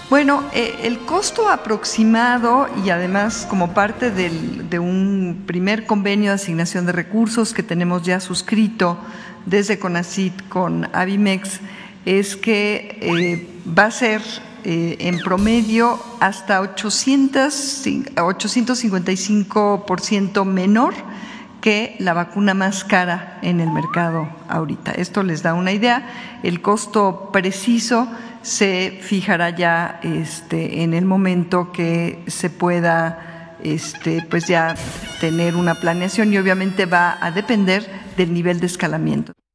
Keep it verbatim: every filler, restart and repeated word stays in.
Bueno, eh, el costo aproximado y además como parte del, de un primer convenio de asignación de recursos que tenemos ya suscrito desde CONACYT con Abimex es que eh, va a ser eh, en promedio hasta ochocientos cincuenta y cinco por ciento menor que la vacuna más cara en el mercado ahorita. Esto les da una idea. El costo preciso se fijará ya este, en el momento que se pueda este, pues ya tener una planeación y obviamente va a depender del nivel de escalamiento.